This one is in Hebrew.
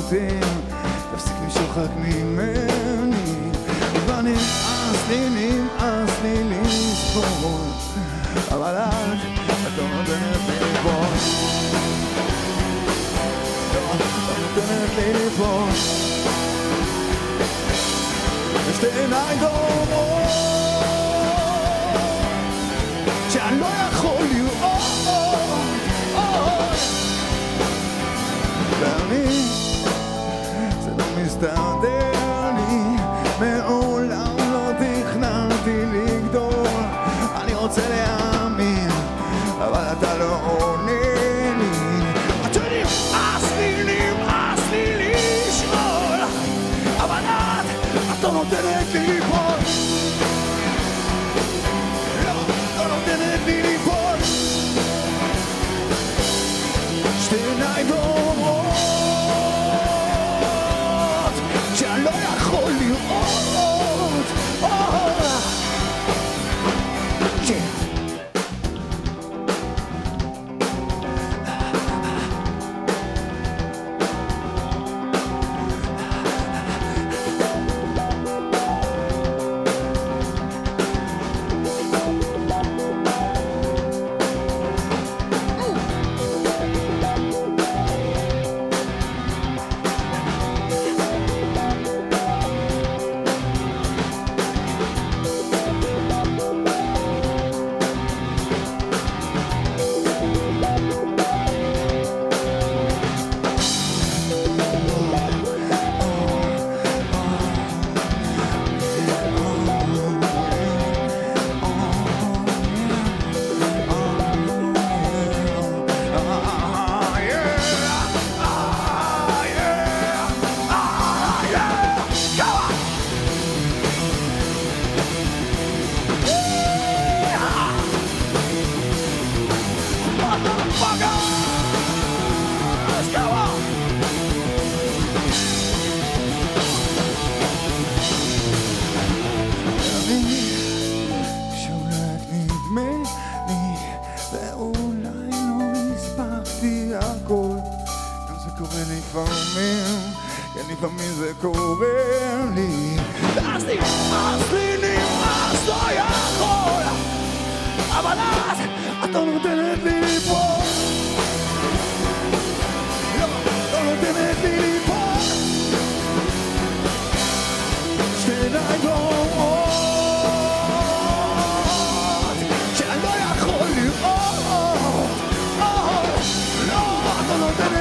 יותר, תפסיק למשוך רק ממני, כבר נמאס לי לסבול, אבל את לא נותנת לי ליפול, לא נותנת לי ליפול, ושתי עיניי דומות שאני לא יכול לראות, ואני זה לא מסתדר לי, מעולם לא תכננתי לגדול, אני רוצה להאמין אבל אתה לא עונה לי, את נמאס לי לשאול, אבל את לא נותנת לי ליפול, לא נותנת לי ליפול, שתי עיניים דומות שאני לא יכול לראות, לפעמים זה קורה לי, ואז נמאס, לא יכול, אבל את לא נותנת לי ליפול, לא נותנת לי ליפול, שתי עיניים דומות שאני לא יכול לראות, לא, את לא נותנת